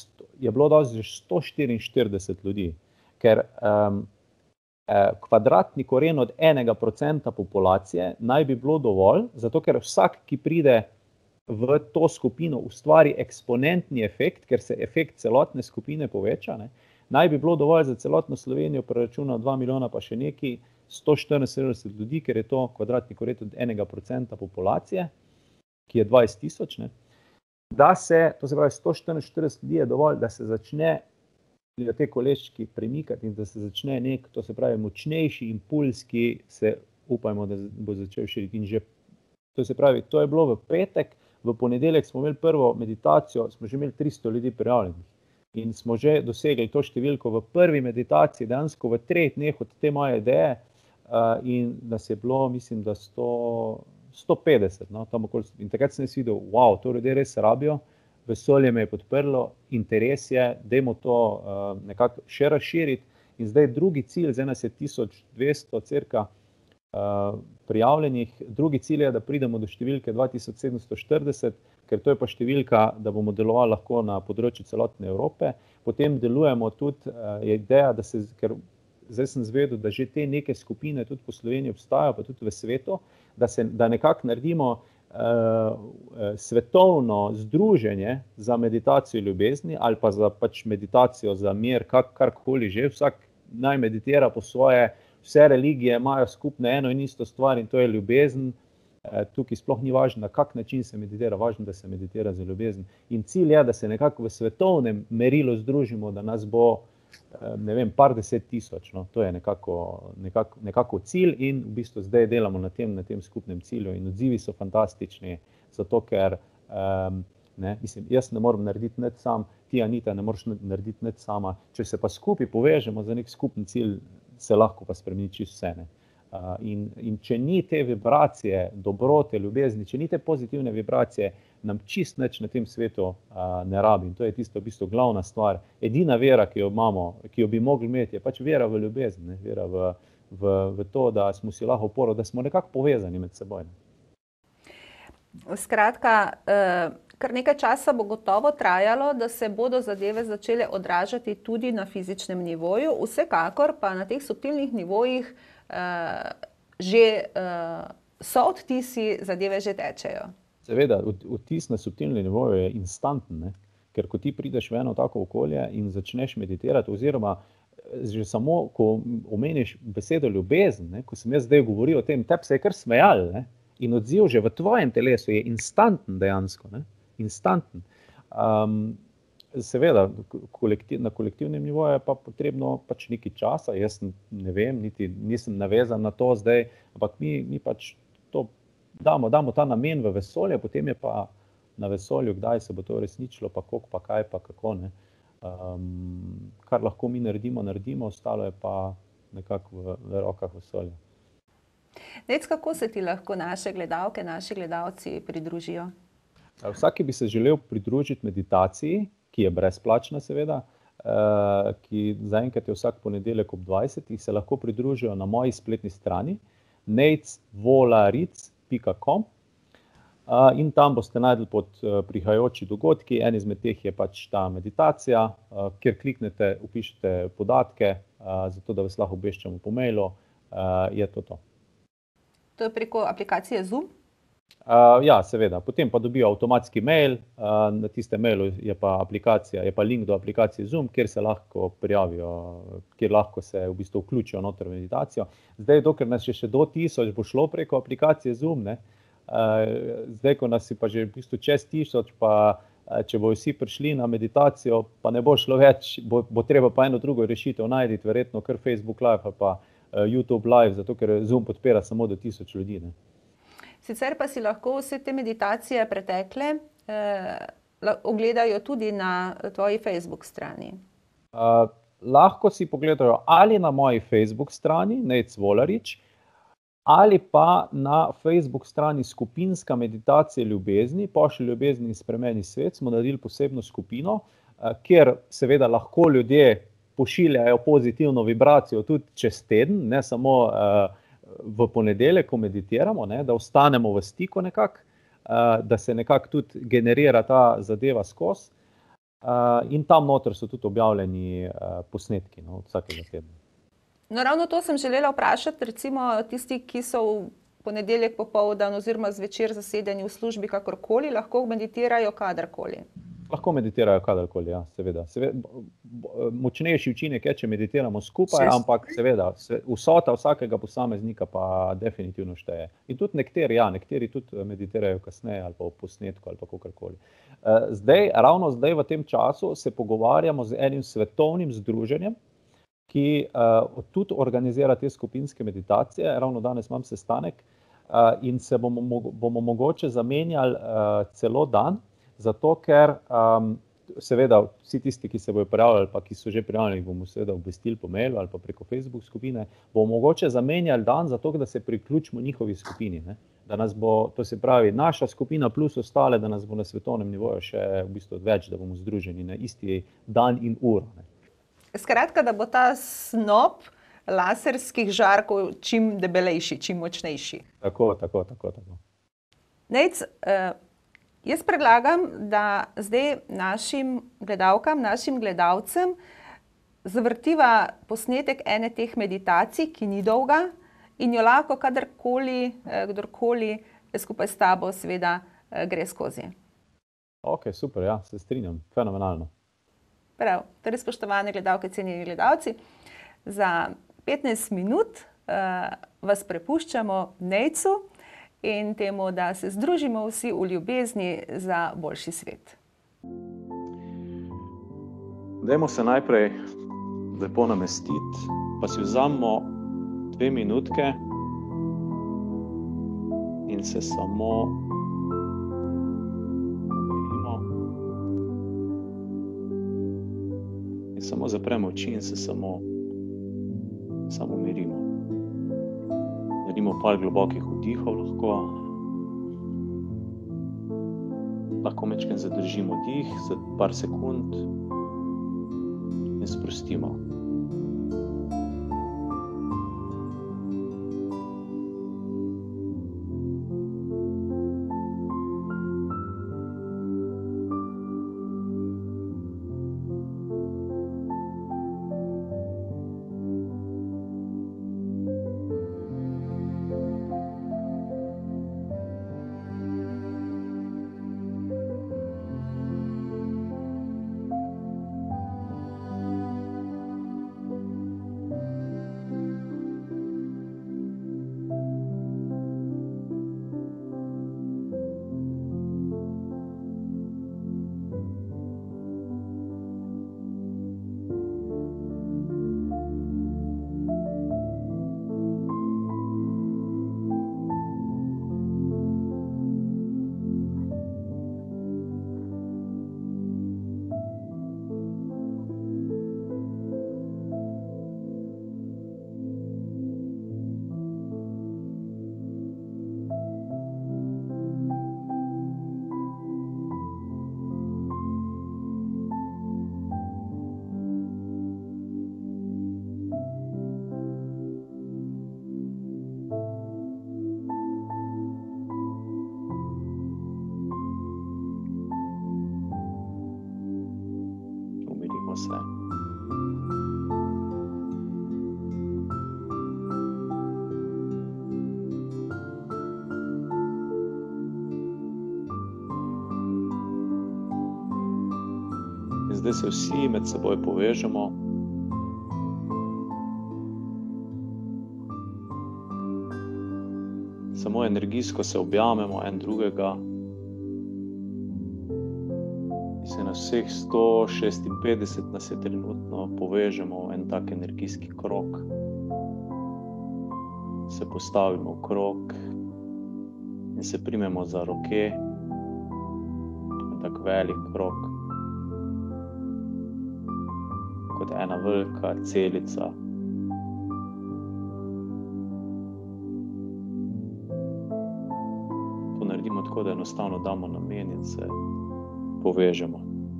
144 ljudi, ker kvadratni koren od 1% populacije naj bi bilo dovolj, zato ker vsak, ki pride v to skupino, ustvari eksponentni efekt, ker se efekt celotne skupine poveča, ne? Naj bi bilo dovolj za celotno Slovenijo preračunal 2 milijona pa še nekaj, 174 ljudi, ker je to kvadratni koren od 1% populacije, ki je 20 tisoč, ne? Da se, to se pravi 144 ljudi je dovolj, da se začne te koleščki premikati in da se začne nek, to se pravi močnejši impuls, ki se upajmo, da bo začel širiti. In že, to se pravi, to je bilo v petek, v ponedeljek smo imeli prvo meditacijo, smo že imeli 300 ljudi prijavljenih in smo že dosegli to številko v prvi meditaciji, dejansko v 3 dneh od te moje ideje, in nas je bilo, mislim, da 150, no, tam okoli. In takrat sem videl, wow, to ljudje res rabijo, vesolje me je podprlo, interes je, dajmo to nekako še razširiti. In zdaj drugi cilj, zdaj nas je 1200 cirka prijavljenih, drugi cilj je, da pridemo do številke 2740, ker to je pa številka, da bomo delovali lahko na področju celotne Evrope. Potem delujemo tudi, je ideja, da se, ker zdaj sem zvedel, da že te neke skupine tudi po Sloveniji obstajajo, pa tudi v svetu, da nekako naredimo svetovno združenje za meditacijo ljubezni ali pa za pač meditacijo za mir, karkoli že, vsak naj meditira po svoje, vse religije imajo skupno eno in isto stvar in to je ljubezen. Tukaj sploh ni važno, na kak način se meditira, važno, da se meditira za ljubezen. In cilj je, da se nekako v svetovnem merilu združimo, da nas bo, ne vem, par 10 tisoč, no, to je nekako cilj in v bistvu zdaj delamo na tem skupnem cilju in odzivi so fantastični, zato ker, mislim, jaz ne morem narediti nič sam, ti Anita ne moreš narediti nič sama, če se pa skupaj povežemo za nek skupen cilj, se lahko pa spremeni čisto vse, ne. In če ni te vibracije, dobrote, ljubezni, če ni te pozitivne vibracije, nam čist nič na tem svetu ne rabi. In to je tisto v bistvu glavna stvar. Edina vera, ki jo imamo, ki jo bi mogli imeti, je pač vera v ljubezen, ne? Vera v to, da smo si lahko oporo, da smo nekako povezani med seboj. Skratka, kar nekaj časa bo gotovo trajalo, da se bodo zadeve začele odražati tudi na fizičnem nivoju, vsekakor pa na teh subtilnih nivojih že so odtisi, zadeve že tečejo. Seveda, odtis na subtilnem nivoju je instanten, ne? Ker ko ti prideš v eno tako okolje in začneš meditirati, oziroma že samo, ko omeniš besedo ljubezen, ne? Ko sem jaz zdaj govoril o tem, tebi se je kar smejal, ne? In odziv že v tvojem telesu je instanten dejansko, ne? Instanten. Seveda, na kolektivnem nivoju je pa potrebno pač nekaj časa, jaz ne vem, niti nisem navezan na to zdaj, ampak mi pač to damo ta namen v vesolje, potem je pa na vesolju, kdaj se bo to uresničilo, pa koliko, pa kaj, pa kako, ne. Kar lahko mi naredimo, ostalo je pa nekako v rokah vesolja. Nec, kako se ti lahko naše gledalke, naši gledalci pridružijo? Vsaki bi se želel pridružiti meditaciji, ki je brezplačna seveda, ki zaenkrat je vsak ponedeljek ob 20, se lahko pridružijo na moji spletni strani nejcvolaric.com. In tam boste najdli pod prihajajoči dogodki. En izmed teh je pač ta meditacija, kjer kliknete, vpišete podatke, zato da vas lahko obveščamo po mailu, je to. To je preko aplikacije Zoom? Ja, seveda. Potem pa dobijo avtomatski mail, na tistem mailu je pa link do aplikacije Zoom, kjer se lahko prijavijo, kjer lahko se v bistvu vključijo noter v meditacijo. Zdaj, dokler nas še do 1000 bo šlo preko aplikacije Zoom, ne? Zdaj, ko nas je pa že v bistvu čez 1000, pa če bo vsi prišli na meditacijo, pa ne bo šlo več, bo treba pa eno drugo rešitev najti, verjetno kar Facebook Live ali pa YouTube Live, zato ker Zoom podpira samo do 1000 ljudi, ne. Sicer pa si lahko vse te meditacije pretekle ogledajo tudi na tvoji Facebook strani. Lahko si pogledajo ali na moji Facebook strani, Nejc Volarič, ali pa na Facebook strani Skupinska meditacija ljubezni, Pošlji ljubezni in spremeni svet, smo naredili posebno skupino, kjer seveda lahko ljudje pošiljajo pozitivno vibracijo tudi čez teden, ne samo v ponedeljek, ko meditiramo, ne, da ostanemo v stiku nekako, da se nekako tudi generira ta zadeva skozi. In tam noter so tudi objavljeni posnetki, no, vsakega tedna. No, ravno to sem želela vprašati, recimo tisti, ki so v ponedeljek popoldan oziroma zvečer zasedeni v službi kakorkoli, lahko meditirajo kadarkoli. Lahko meditirajo kadarkoli, ja, seveda. Močnejši učinek je, če meditiramo skupaj, ampak seveda, vsota vsakega posameznika pa definitivno šteje. In tudi nekateri tudi meditirajo kasneje ali pa v posnetku ali pa kakorkoli. Ravno zdaj v tem času se pogovarjamo z enim svetovnim združenjem, ki tudi organizira te skupinske meditacije. Ravno danes imam sestanek in se bomo mogoče zamenjali celo dan, zato ker seveda vsi tisti, ki se bojo prijavljali, pa ki so že prijavljeni, bomo seveda obvestili po mailu ali pa preko Facebook skupine, bomo mogoče zamenjali dan, zato da se priključimo njihovi skupini, ne? Da nas bo, to se pravi, naša skupina plus ostale, da nas bo na svetovnem nivoju še v bistvu več, da bomo združeni na isti dan in uro, ne? Skratka, da bo ta snop laserskih žarkov čim debelejši, čim močnejši. Tako. Nejc, jaz predlagam, da zdaj našim gledalkam, našim gledalcem zavrtiva posnetek ene teh meditacij, ki ni dolga in jo lahko kadarkoli, kdorkoli skupaj s tabo seveda gre skozi. Ok, super, ja, se strinjam, fenomenalno. Prav, torej spoštovane gledalke, cenjeni gledalci, za 15 minut vas prepuščamo Nejcu in temu, da se združimo vsi v ljubezni za boljši svet. Dajmo se najprej lepo namestiti, pa si vzamemo 2 minutke in se samo samo zapremo oči in se samo mirimo. Naredimo par globokih vdihov lahko. Lahko majčkeno zadržimo dih za par sekund in sprostimo. Začutimo se. In zdaj se vsi med seboj povežemo. Samo energijsko se objamemo en drugega. In se na vseh 156 nas je trenutno povežemo v en tak energijski krog. Se postavimo v krog in se primemo za roke. En tak velik krog. Kot ena velika celica. To naredimo tako, da enostavno damo namen in se povežemo.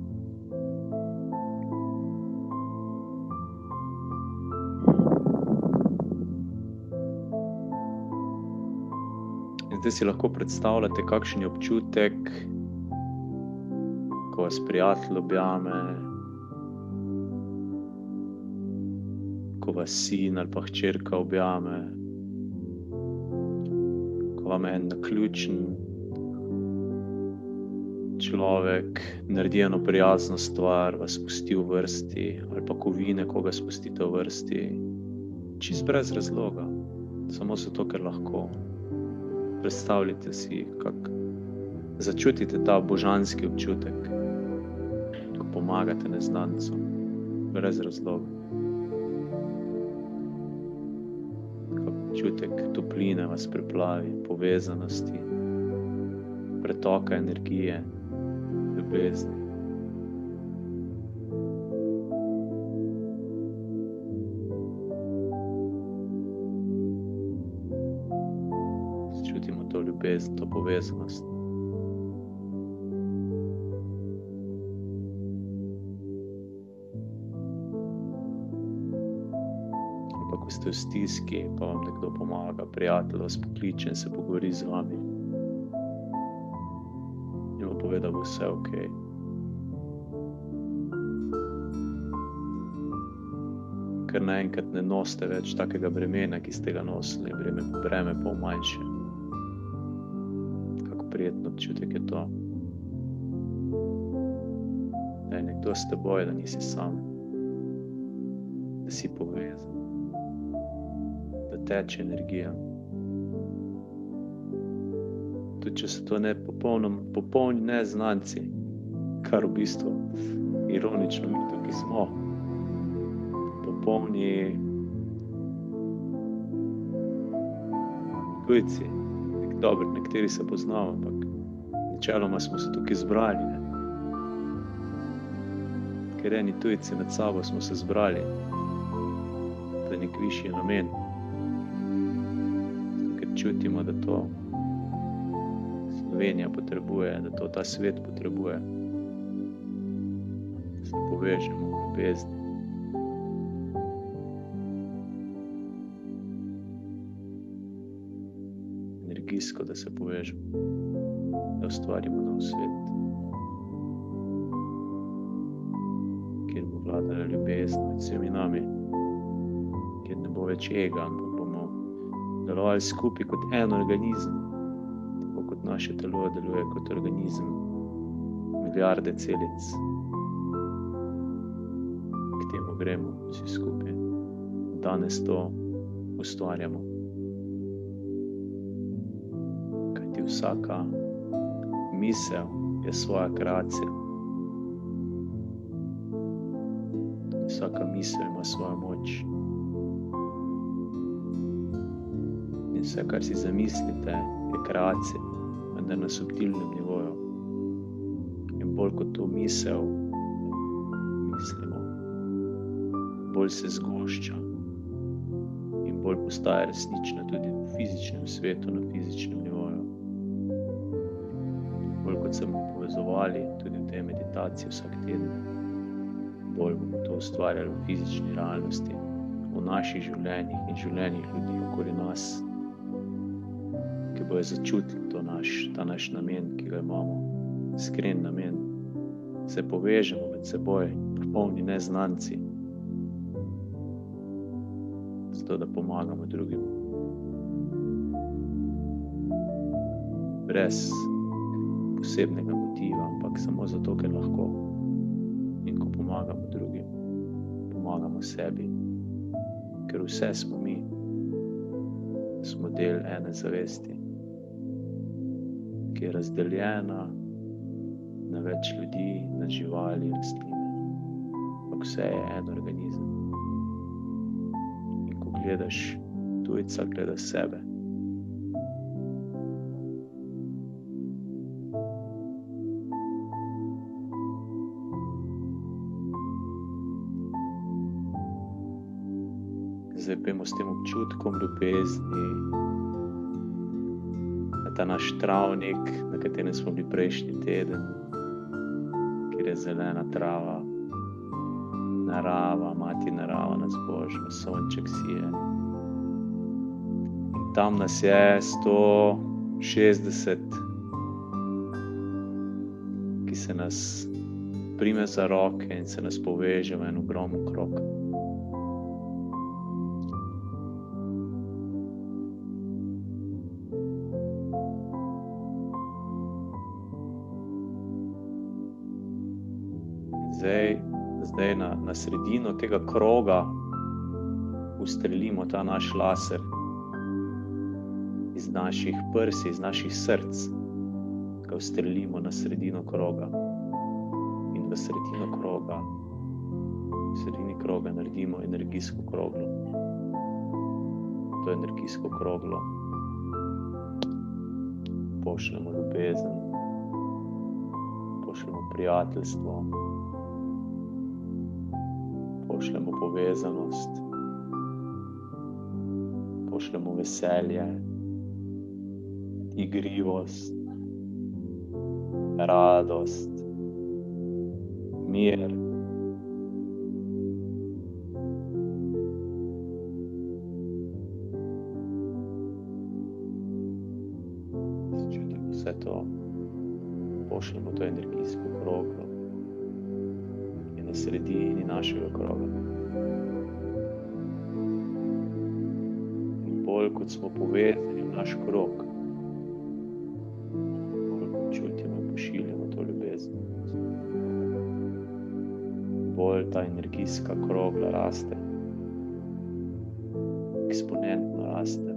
In zdaj si lahko predstavljate, kakšen je občutek, ko vas prijatelj objame, ko vas sin ali pa hčerka objame, ko vam en naključen človek naredi eno prijazno stvar, vas spusti v vrsti, ali pa ko vi nekoga spustite v vrsti, čisto brez razloga, samo zato, ker lahko. Predstavljajte si, kako začutite ta božanski občutek, ko pomagate neznancu, brez razloga. Občutek topline vas preplavi, povezanosti, pretoka energije, ljubezni. Čutimo to ljubezen, to povezanost. Ko ste v stiski, pa vam nekdo pomaga, prijatelj vas pokliče in se pogovori z vami. In vam pove, da bo vse okej. Ker naenkrat ne nosite več takega bremena, ki ste ga nosili, breme pol manjše. Kako prijetno občutek je to. Da je nekdo s teboj, da nisi sam. Da si povezan. Teče energija. Tudi če so to popolni neznanci, kar v bistvu ironično mi tukaj smo. Popolni tujci. Dobro, nekateri se poznamo, ampak načeloma smo se tukaj zbrali. Ne? Ker eni tujci med sabo smo se zbrali. To je nek višji namen. Čutimo, da to Slovenija potrebuje, da to ta svet potrebuje. Da se povežemo v ljubezni. Energijsko, da se povežemo. Da ustvarimo nov svet. Kjer bo vladala ljubezen med vsemi nami. Kjer ne bo več ega, ampak delovali skupaj kot en organizem, tako kot naše telo deluje kot organizem, milijarde celic. K temu gremo vsi skupaj. Danes to ustvarjamo. Kajti vsaka misel je svoja kreacija. Vsaka misel ima svojo moč. Vse, kar si zamislite, je kreacija, vendar na subtilnem nivoju. In bolj kot to misel mislimo, bolj se zgošča in bolj postaje resnična tudi v fizičnem svetu, na fizičnem nivoju. Bolj kot se bomo povezovali tudi v tej meditaciji vsak teden, bolj bomo to ustvarjali v fizični realnosti, v naših življenjih in življenjih ljudi okoli nas, ki bojo začutili ta naš namen, ki ga imamo, iskren namen. Se povežemo med seboj, popolni neznanci, zato da pomagamo drugim. Brez posebnega motiva, ampak samo zato, ker lahko. In ko pomagamo drugim, pomagamo sebi, ker vse smo mi, smo del ene zavesti, ki je razdeljena na več ljudi, na živali, rastline, ampak vse je en organizem. In ko gledaš tujca, gledaš sebe. Zdaj pojmo s tem občutkom ljubezni, na ta naš travnik, na katerem smo bili prejšnji teden, kjer je zelena trava, narava, mati narava nas božja, sonček sije. In tam nas je 160, ki se nas prime za roke in se nas poveže v en ogromen krog. Zdaj na sredino tega kroga ustrelimo ta naš laser iz naših prsi, iz naših src, ga ustrelimo na sredino kroga in v sredini kroga naredimo energijsko kroglo. To energijsko kroglo pošljemo ljubezen, pošljemo prijateljstvo, pošljemo povezanost, pošljemo veselje, igrivost, radost, mir. Začutimo vse to, pošljemo to energijsko kroglo na sredini našega kroga. In bolj kot smo povezani v naš krog, bolj kot čutimo in pošiljamo to ljubezen, bolj ta energijska krogla raste, eksponentno raste.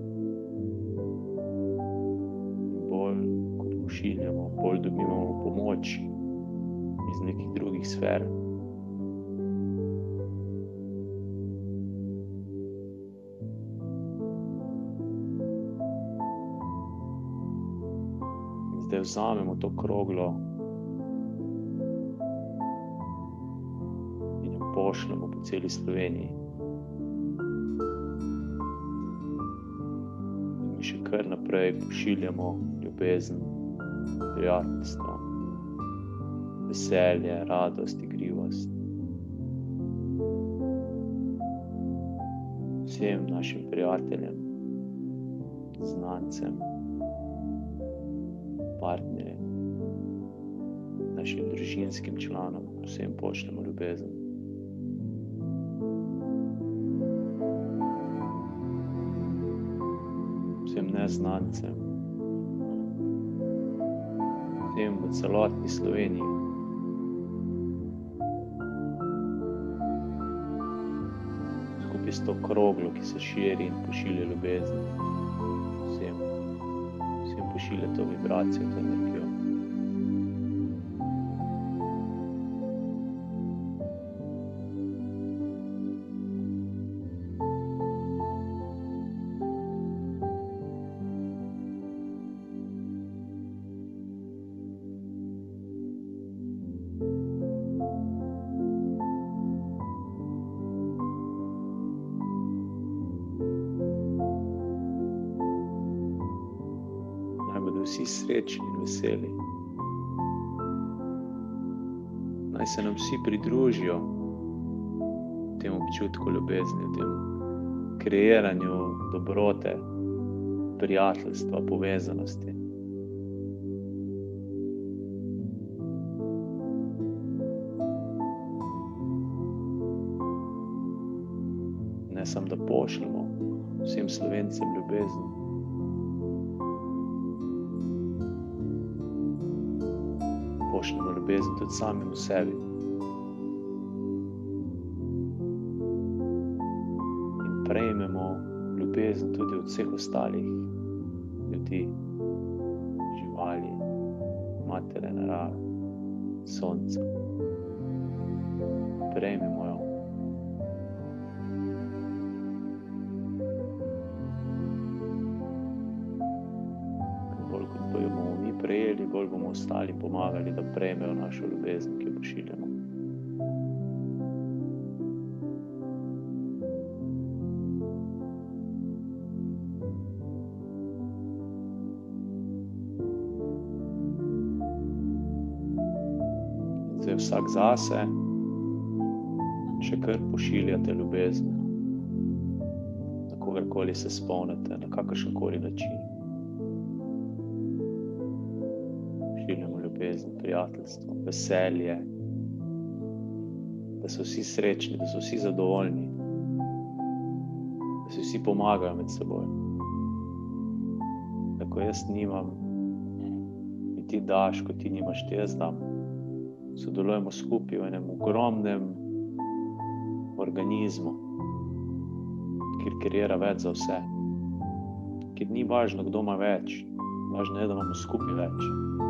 In bolj kot pošiljamo, bolj dobivamo pomoč iz nekih drugih sfer. Zdaj vzamemo to kroglo in jo pošljemo po celi Sloveniji. In še kar naprej pošiljamo ljubezen, prijateljstvo, veselje, radost, igrivost. Vsem našim prijateljem, znancem, partnerjem, našim družinskim članom, vsem pošljemo ljubezen. Vsem neznancem, vsem v celotni Sloveniji. Skupaj s to kroglo, ki se širi in pošilja ljubezen. Vsem pošilja to vibracijo, to energijo. Vsi srečni in veseli. Naj se nam vsi pridružijo tem občutku ljubezni, tem kreiranju dobrote, prijateljstva, povezanosti. ne samo da pošljemo vsem Slovencem ljubezen, pošljemo ljubezen tudi samim v sebi. In prejmemo ljubezen tudi od vseh ostalih ljudi, živali, matere narave, sonca. Prejmemo jo. Bolj kot bomo mi prejeli, bolj bomo ostali pomagali, da prejmejo našo ljubezen, ki jo pošiljamo. Zdaj vsak zase še kar pošiljate ljubezen, na kogarkoli se spomnite, na kakršenkoli način. Pošiljamo ljubezen, prijateljstvo, veselje, da so vsi srečni, da so vsi zadovoljni, da si vsi pomagajo med seboj. Da ko jaz nimam, in ti daš, ko ti nimaš, ti jaz dam. Sodelujemo skupaj v enem ogromnem organizmu, kjer kreira več za vse. Kjer ni važno, kdo ima več, važno je, da imamo skupaj več.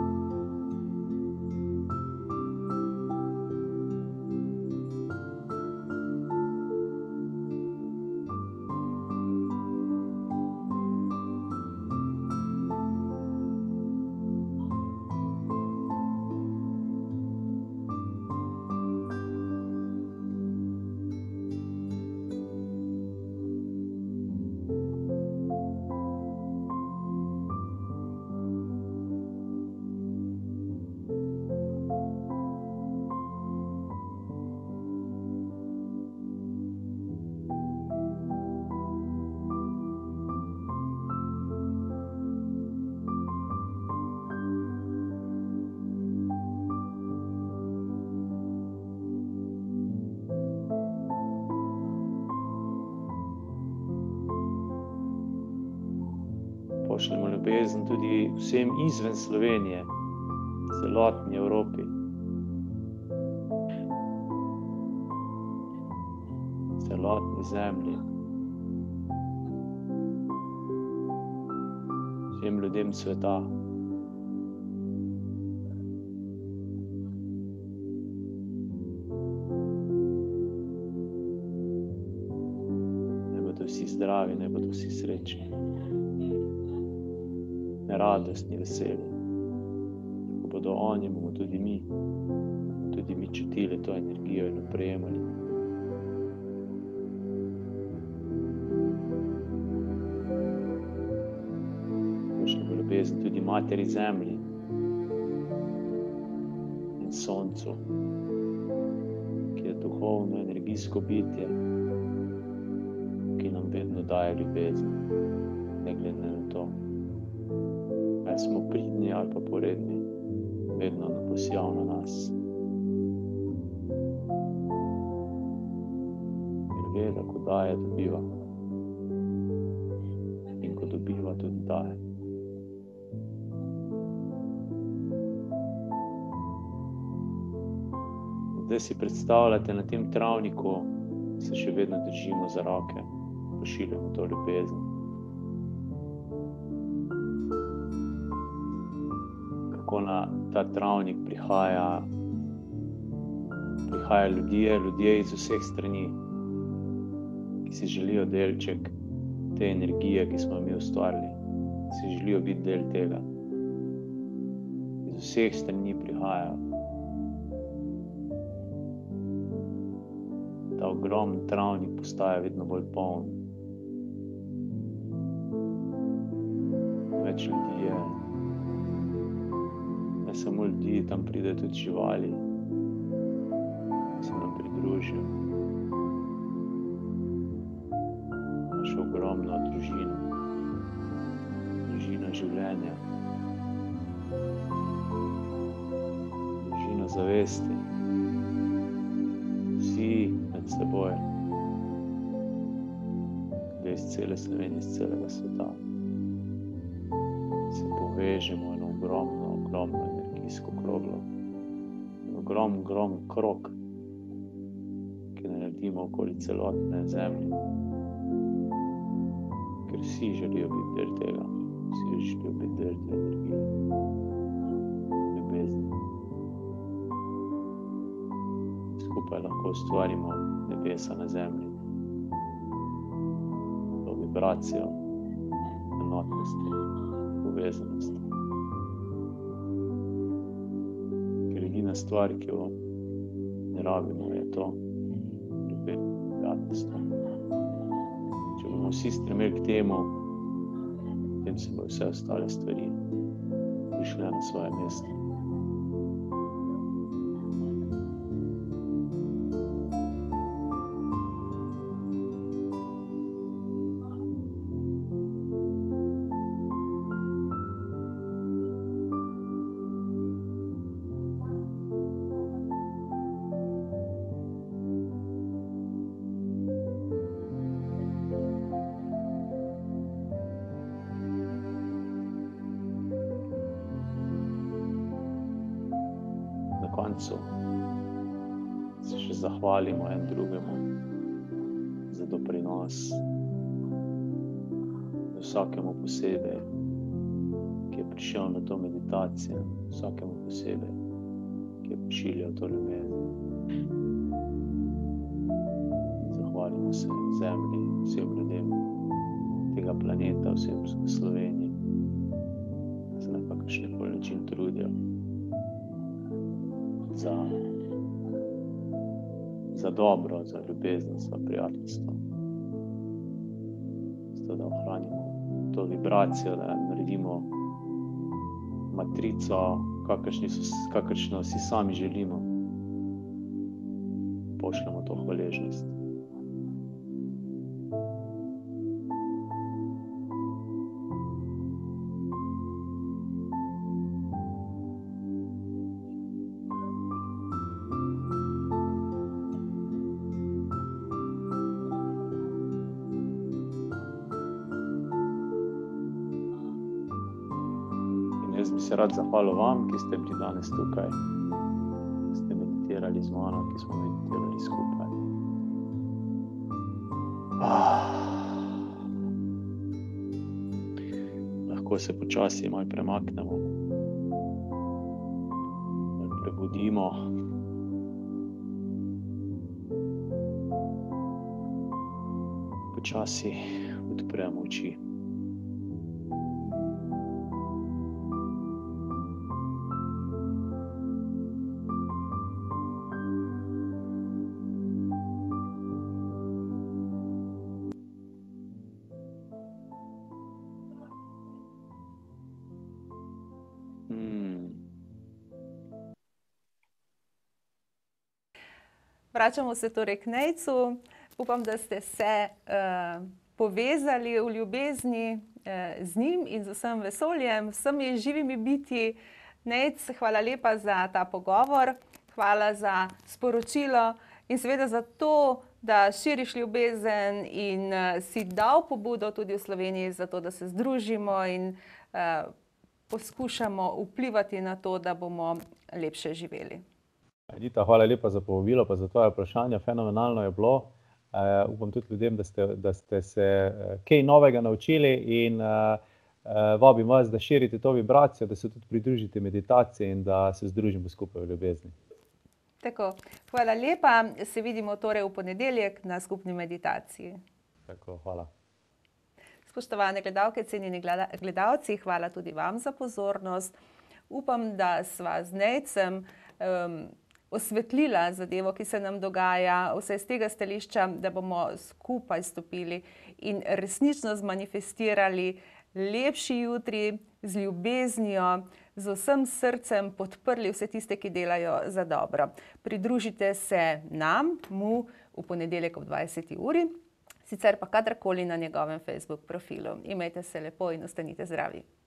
Pošljemo ljubezen tudi vsem izven Slovenije, celotni Evropi. Celotni zemlji. Vsem ljudem sveta. Naj bodo vsi zdravi, naj bodo vsi srečni. Radostni, veseli. Ko bodo oni, bomo tudi mi čutili to energijo in jo prejemali. Pošljemo ljubezen tudi materi zemlji in soncu, ki je duhovno, energijsko bitje, ki nam vedno daje ljubezen, ne glede na to. Ali smo pridni ali pa poredni, vedno posijal na nas. Ker ve, da ko daje, dobiva. In ko dobiva, tudi daje. Zdaj si predstavljate, na tem travniku se še vedno držimo za roke, pošiljamo to ljubezen. Kako na ta travnik prihaja ljudje iz vseh strani, ki si želijo delček te energije, ki smo mi ustvarili, si želijo biti del tega. Iz vseh strani prihajajo. Ta ogromen travnik postaja vedno bolj poln. Več ljudi je. Ne samo ljudi, tam pridejo tudi živali, se nam pridružijo. Našo ogromno družino, družina življenja, družina zavesti, vsi med seboj. ljudje iz cele Slovenije, iz celega sveta se povežemo eno ogromno energijsko kroglo. Ogrom krog, ki naredimo okoli celotne zemlje. Ker vsi želijo biti del tega. Vsi želijo biti del te energije. Ljubezni. Skupaj lahko ustvarimo nebesa na zemlji. To vibracijo, enotnosti, povezanosti. Ker edina stvar, ki jo ne rabimo, je to ljubezen, prijateljstvo. Če bomo vsi stremeli k temu, potem se bodo vse ostale stvari prišle na svoje mesto. Na koncu se še zahvalimo en drugemu za doprinos, vsakemu posebej, ki je prišel na to meditacijo, vsakemu posebej, ki je pošiljal to ljubezen. Zahvalimo se zemlji, vsem ljudem tega planeta, vsem v Sloveniji, da se na kakršenkoli način trudijo za dobro, za ljubezen, za prijateljstvo. Zato, da ohranimo to vibracijo, da naredimo matrico, kakršno si sami želimo. Pošljemo to hvaležnost. Jaz bi se rad zahvalil vam, ki ste bili danes tukaj, ki ste meditirali z mano, ki smo meditirali skupaj. Lahko se počasi malo premaknemo, malo prebudimo. Počasi odpremo oči. Vračamo se torej k Nejcu. Upam, da ste se povezali v ljubezni z njim in z vsem vesoljem, vsemi živimi bitji. Nejc, hvala lepa za ta pogovor, hvala za sporočilo in seveda za to, da širiš ljubezen in si dal pobudo tudi v Sloveniji za to, da se združimo in poskušamo vplivati na to, da bomo lepše živeli. Edita, hvala lepa za povabilo, pa za tvoje vprašanje. Fenomenalno je bilo. Upam tudi ljudem, da ste se kaj novega naučili in vabim vas, da širite to vibracijo, da se tudi pridružite meditaciji in da se združimo skupaj v ljubezni. Tako, hvala lepa. Se vidimo torej v ponedeljek na skupni meditaciji. Tako, hvala. Spoštovane gledalke, cenjeni gledalci, hvala tudi vam za pozornost. Upam, da sva z Nejcem osvetlila zadevo, ki se nam dogaja, vse z tega stališča, da bomo skupaj stopili in resnično zmanifestirali lepši jutri z ljubeznijo, z vsem srcem podprli vse tiste, ki delajo za dobro. Pridružite se nam, mu, v ponedeljek ob 20. uri, sicer pa kadarkoli na njegovem Facebook profilu. Imejte se lepo in ostanite zdravi.